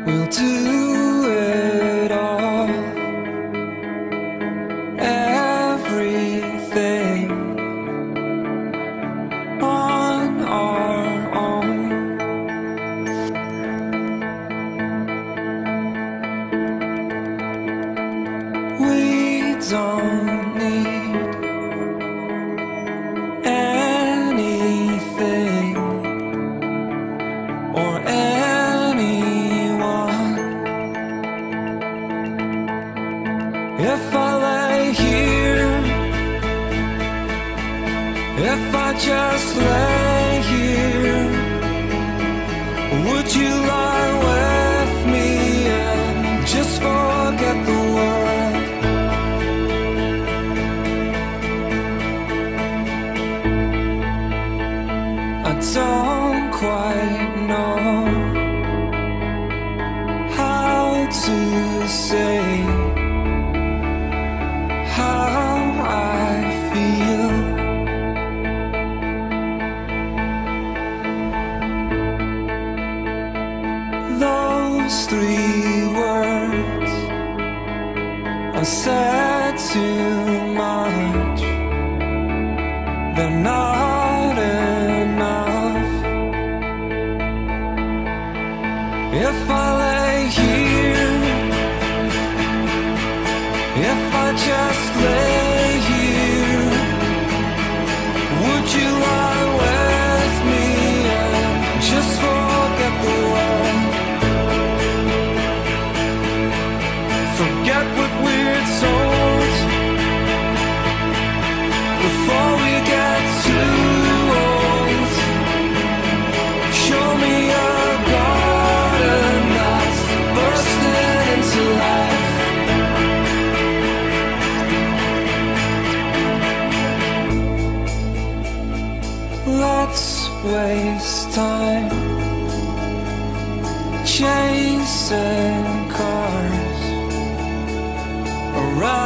We'll do it all, everything on our own. We don't need anything or anyone. If I lay here, if I just lay here, would you lie with me and just forget the world? I don't quite know how to say how I feel. Those three words are said too much. They're not enough. If I lay here, if I just lay here, would you lie with me and just forget the world? Forget what we're told before we get too old. Show me a garden that's bursting into life. Let's waste time chasing cars around